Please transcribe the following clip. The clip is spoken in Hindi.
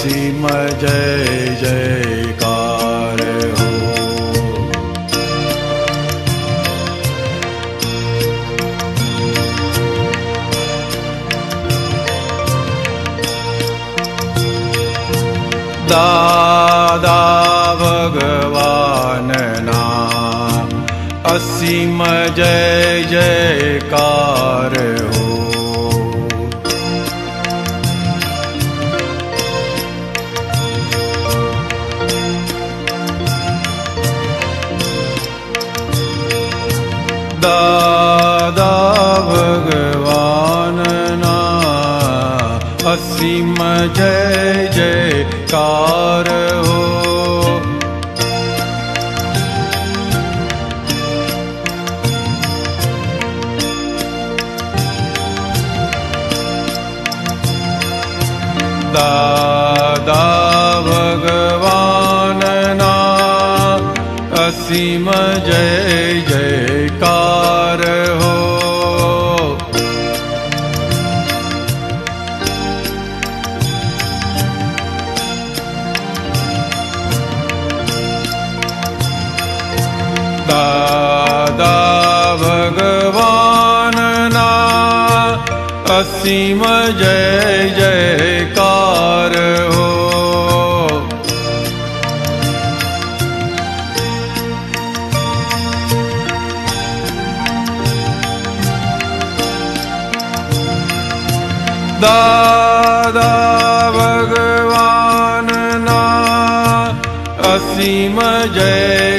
असीम जय जयकार हो। दादा भगवान ना असीम जय जयकार हो। दादा भगवान ना असीम जय जयकार हो। दादा भगवान ना असीम जय जयकार हो। दादा भगवान ना असीम जय जयकार हो। दादा भगवान ना असीम जय